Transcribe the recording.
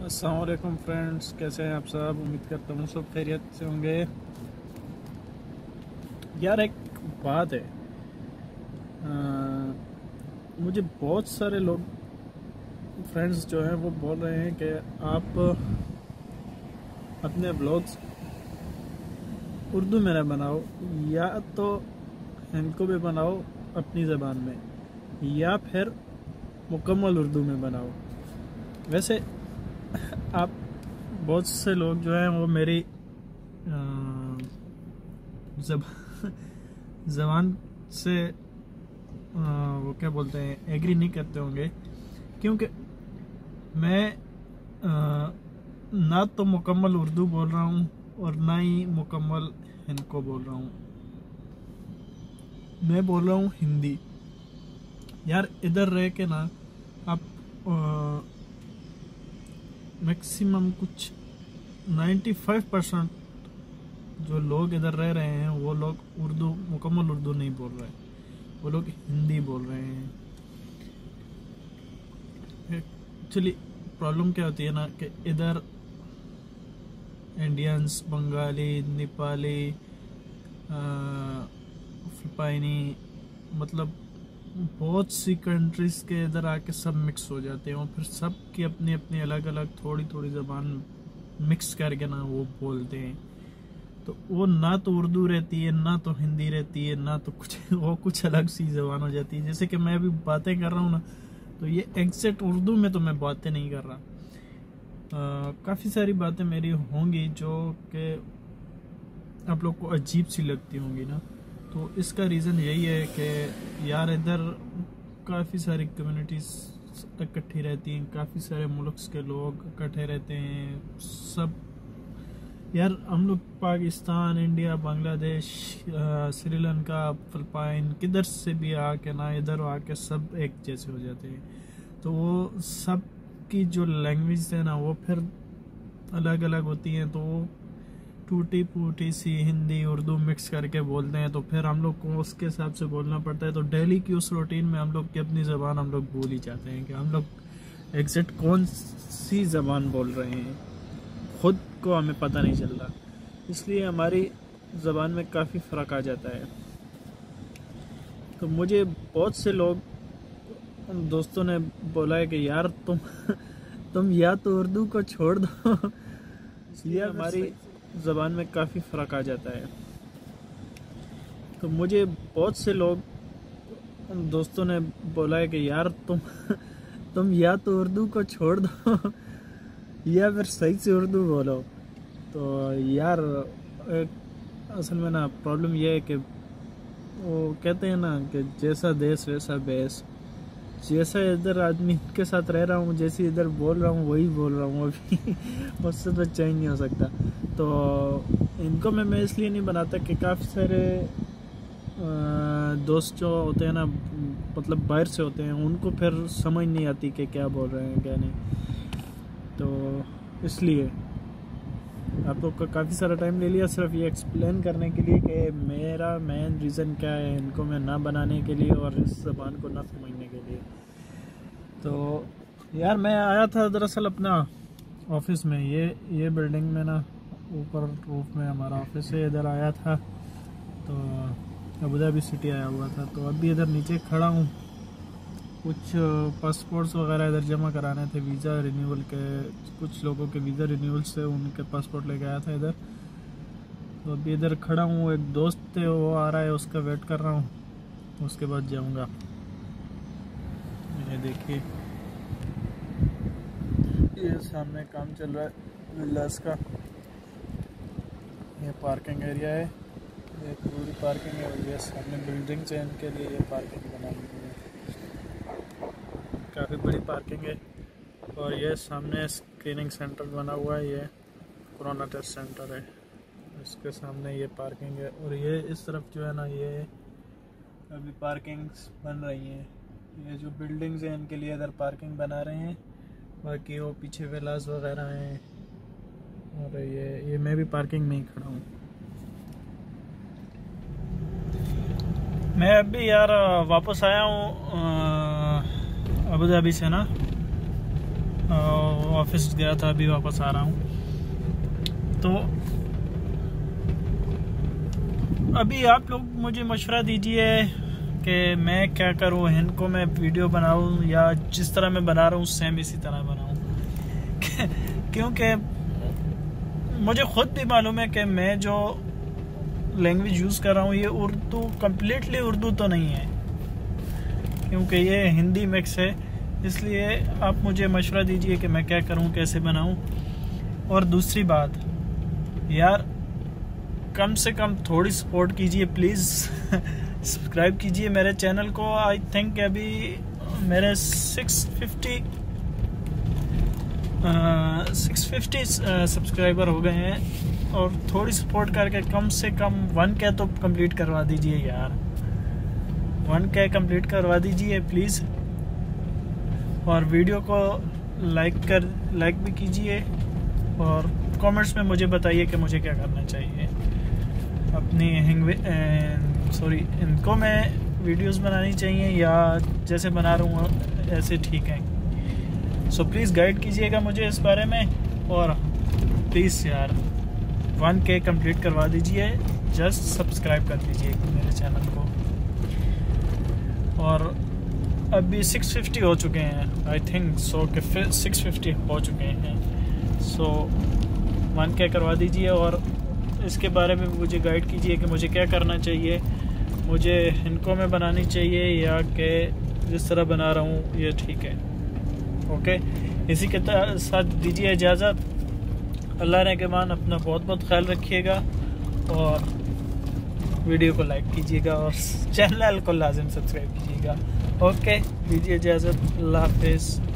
अस्सलाम वालेकुम फ्रेंड्स, कैसे हैं आप सब। उम्मीद करता हूँ सब खैरियत से होंगे। यार एक बात है, मुझे बहुत सारे लोग फ्रेंड्स जो हैं वो बोल रहे हैं कि आप अपने ब्लॉग्स उर्दू में ना बनाओ, या तो इनको भी बनाओ अपनी ज़बान में, या फिर मुकम्मल उर्दू में बनाओ। वैसे आप बहुत से लोग जो हैं वो मेरी ज़बान से वो क्या बोलते हैं, एग्री नहीं करते होंगे, क्योंकि मैं ना तो मुकम्मल उर्दू बोल रहा हूँ और ना ही मुकम्मल इनको बोल रहा हूँ। मैं बोल रहा हूँ हिंदी। यार इधर रह के ना आप मैक्सिमम कुछ 95% जो लोग इधर रह रहे हैं वो लोग उर्दू मुकम्मल उर्दू नहीं बोल रहे, वो लोग हिंदी बोल रहे हैं। एक्चुअली प्रॉब्लम क्या होती है ना कि इधर इंडियंस, बंगाली, नेपाली, फिलिपाइनी, मतलब बहुत सी कंट्रीज के इधर आके सब मिक्स हो जाते हैं और फिर सब की अपनी अपनी अलग अलग थोड़ी थोड़ी ज़बान मिक्स करके ना वो बोलते हैं। तो वो ना तो उर्दू रहती है, ना तो हिंदी रहती है, ना तो कुछ वो कुछ अलग सी ज़बान हो जाती है। जैसे कि मैं अभी बातें कर रहा हूँ ना, तो ये एग्जैक्ट उर्दू में तो मैं बातें नहीं कर रहा। काफ़ी सारी बातें मेरी होंगी जो कि आप लोग को अजीब सी लगती होंगी ना, तो इसका रीज़न यही है कि यार इधर काफ़ी सारी कम्युनिटीज़ इकट्ठी रहती हैं, काफ़ी सारे मुल्क के लोग इकट्ठे रहते हैं सब। यार हम लोग पाकिस्तान, इंडिया, बांग्लादेश, श्रीलंका, फिलिपाइन, किधर से भी आके ना इधर आके सब एक जैसे हो जाते हैं। तो वो सब की जो लैंग्वेज है ना वो फिर अलग अलग होती हैं, तो वो टूटी फूटी सी हिंदी उर्दू मिक्स करके बोलते हैं। तो फिर हम लोग को उसके हिसाब से बोलना पड़ता है। तो डेली की उस रूटीन में हम लोग की अपनी ज़बान हम लोग भूल ही जाते हैं कि हम लोग एग्जैक्ट कौन सी ज़बान बोल रहे हैं, खुद को हमें पता नहीं चल रहा। इसलिए हमारी ज़बान में काफ़ी फ़र्क आ जाता है। तो मुझे बहुत से लोग दोस्तों ने बोला है कि यार तुम या तो उर्दू को छोड़ दो, इसलिए हमारी ज़बान में काफ़ी फ़र्क आ जाता है। तो मुझे बहुत से लोग दोस्तों ने बोला है कि यार तुम या तो उर्दू को छोड़ दो या फिर सही से उर्दू बोलो। तो यार असल में ना प्रॉब्लम यह है कि वो कहते हैं ना कि जैसा देश वैसा बेस। जैसा इधर आदमी के साथ रह रहा हूँ, जैसे इधर बोल रहा हूँ वही बोल रहा हूँ अभी उससे तो चेंज नहीं हो सकता। तो इनको मैं इसलिए नहीं बनाता कि काफ़ी सारे दोस्त जो होते हैं ना, मतलब बाहर से होते हैं, उनको फिर समझ नहीं आती कि क्या बोल रहे हैं क्या नहीं। तो इसलिए आप लोग का काफ़ी सारा टाइम ले लिया सिर्फ ये एक्सप्लेन करने के लिए कि मेरा मेन रीज़न क्या है इनको मैं ना बनाने के लिए और इस ज़बान को ना समझने के लिए। तो यार मैं आया था दरअसल अपना ऑफिस में, ये बिल्डिंग में ना ऊपर रूफ में हमारा ऑफिस है, इधर आया था। तो अबू धाबी सिटी आया हुआ था, तो अभी इधर नीचे खड़ा हूँ। कुछ पासपोर्ट्स वगैरह इधर जमा कराने थे, वीज़ा रिन्यूअल के, कुछ लोगों के वीज़ा रिन्यूअल से उनके पासपोर्ट लेके आया था इधर। तो अभी इधर खड़ा हूँ, एक दोस्त थे वो आ रहा है, उसका वेट कर रहा हूँ, उसके बाद जाऊँगा। ये देखिए ये सामने काम चल रहा है विलास का। ये पार्किंग एरिया है, ये पूरी पार्किंग है, और ये सामने बिल्डिंग्स हैं, इनके लिए ये पार्किंग बनाई हुई है, काफ़ी बड़ी पार्किंग है। और ये सामने स्क्रीनिंग सेंटर बना हुआ है, ये कोरोना टेस्ट सेंटर है, इसके सामने ये पार्किंग है। और ये इस तरफ जो है ना ये अभी पार्किंग्स बन रही हैं, ये जो बिल्डिंग्स हैं इनके लिए इधर पार्किंग बना रहे हैं। बाकी वो पीछे विलास वगैरह हैं, और ये मैं भी पार्किंग में ही खड़ा हूँ। मैं अभी यार वापस आया हूँ अबू धाबी से ना। ऑफिस गया था, अभी वापस आ रहा हूँ। तो अभी आप लोग मुझे मशवरा दीजिए कि मैं क्या करूँ, इनको मैं वीडियो बनाऊँ या जिस तरह मैं बना रहा हूँ सेम इसी तरह बनाऊँ। क्योंकि मुझे खुद भी मालूम है कि मैं जो लैंग्वेज यूज़ कर रहा हूँ ये उर्दू, कम्प्लीटली उर्दू तो नहीं है, क्योंकि ये हिंदी मिक्स है। इसलिए आप मुझे मशवरा दीजिए कि मैं क्या करूं, कैसे बनाऊं। और दूसरी बात यार, कम से कम थोड़ी सपोर्ट कीजिए प्लीज़। सब्सक्राइब कीजिए मेरे चैनल को। आई थिंक अभी मेरे 650 सब्सक्राइबर हो गए हैं, और थोड़ी सपोर्ट करके कम से कम 1K तो कंप्लीट करवा दीजिए यार। 1K कंप्लीट करवा दीजिए प्लीज़। और वीडियो को लाइक भी कीजिए, और कमेंट्स में मुझे बताइए कि मुझे क्या करना चाहिए। अपनी इनको मैं वीडियोस बनानी चाहिए या जैसे बना रहा हूँ ऐसे ठीक है। सो प्लीज़ गाइड कीजिएगा मुझे इस बारे में। और प्लीज़ यार 1K कंप्लीट करवा दीजिए, जस्ट सब्सक्राइब कर दीजिए मेरे चैनल को। और अभी 650 हो चुके हैं, आई थिंक सो कि 650 हो चुके हैं। सो 1K करवा दीजिए, और इसके बारे में मुझे गाइड कीजिए कि मुझे क्या करना चाहिए। मुझे इनको में बनानी चाहिए या कि जिस तरह बना रहा हूँ ये ठीक है। ओके, इसी के साथ दीजिए इजाज़त। अल्लाह ने के मान अपना बहुत बहुत ख्याल रखिएगा, और वीडियो को लाइक कीजिएगा, और चैनल को लाजिम सब्सक्राइब कीजिएगा। ओके, दीजिए इजाज़त। अल्लाह हाफिज़।